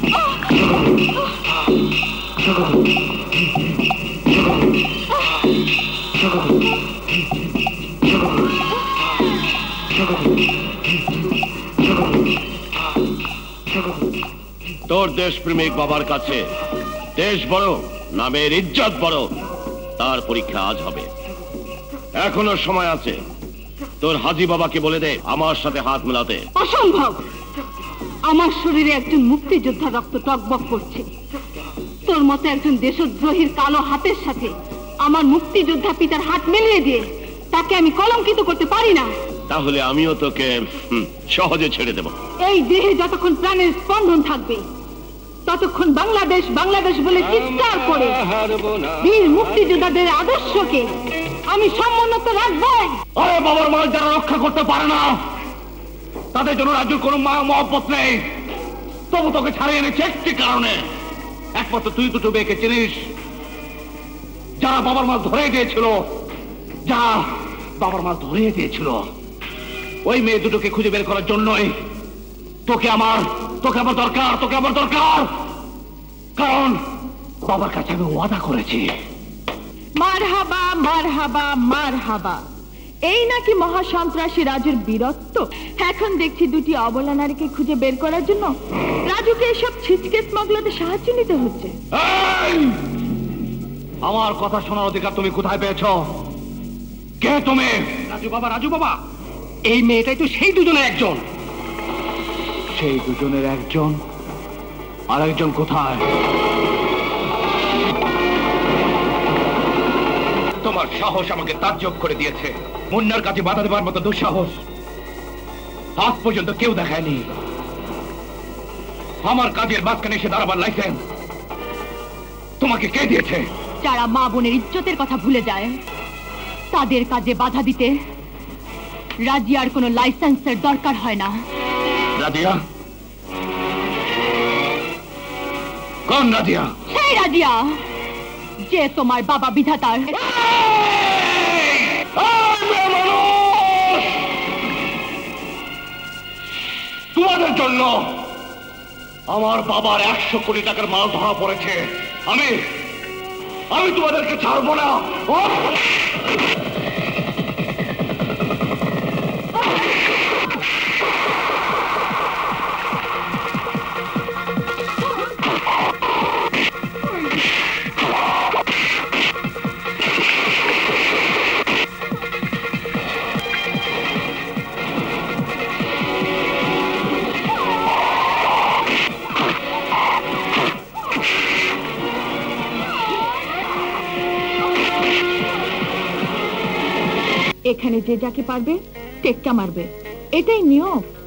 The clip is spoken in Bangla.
তোর দেশপ্রেমিক বাবার কাছে দেশ বড়, নামের ইজ্জত বড়, তার পরীক্ষা আজ হবে। এখনো সময় আছে। তোর হাজি বাবাকে বলে দে আমার সাথে হাত মেলাতে। অসম্ভব। আমার শরীরে একজন মুক্তিযোদ্ধা রক্ত টকবক করছে। তোর মতো একজন দেশদ্রোহীর কালো হাতের সাথে আমার মুক্তিযোদ্ধা পিতার হাত মিলিয়ে দিয়ে তাকে আমি কলঙ্কিত করতে পারি না। তাহলে আমিও তোকে সহজে ছেড়ে দেব। এই দেহে যতক্ষণ প্রাণের স্পন্দন থাকবে ততক্ষণ বাংলাদেশ বাংলাদেশ বলে চিৎকার করে বীর মুক্তিযোদ্ধাদের আদর্শকে আমি সমুন্নত রাখবো। আরে বাবার মাল যারা রক্ষা করতে পারে না তাদের জন্য রাজ্যের কোনো মায়া মহব্বত নেই। তবু তোকে ছাড়িয়ে এনেছে একটি কারণে। একমাত্র তুই দুটো মেয়েকে চিনিস যারা বাবার মাল ধরে দিয়েছিল, যারা বাবার মাল ধরে দিয়েছিল। ওই মেয়ে দুটোকে খুঁজে বের করার জন্যই তোকে আমার দরকার, তোকে আমার দরকার। কারণ বাবার কাছে আমি ওয়াদা করেছি। মারহাবা মারহাবা মারহাবা। এই নাকি মহাসন্ত্রাসী রাজুর বীরত্ব। এখন দেখছি দুটি অবলা নারীকে খুঁজে বের করার জন্য রাজুকে এসব ছিচকে স্মাগলারদের সাহায্য নিতে হচ্ছে। আমার কথা শোনার অধিকার তুমি কোথায় পেয়েছো? কে তুমি? রাজু বাবা, এই মেয়েটাই তো সেই দুজনের একজন। সেই দুজনের একজন? আর একজন কোথায়? তোমার সাহস আমাকে তাজ্জব করে দিয়েছে। মুন্নার কাছে বাধা দেবার মতো দুঃসাহস আজ পর্যন্ত কেউ দেখায়নি। আমার কাজের মাঝখানে এসে দাঁড়াবার লাইসেন্স তোমাকে কে দিয়েছে? যারা মা বোনের ইজ্জতের কথা ভুলে যায় তাদের কাজে বাধা দিতে রাজিয়ার কোনো লাইসেন্সের দরকার হয় না। রাজিয়া? কোন রাজিয়া? সেই রাজিয়া যে তোমার বাবা বিধাতার। তোমাদের জন্য আমার বাবার 100 কোটি টাকার মাল ধরা পড়েছে। আমি তোমাদেরকে ছাড়বো না। এখানে যে যাকে পারবে টেক্কা মারবে, এটাই নিয়ম।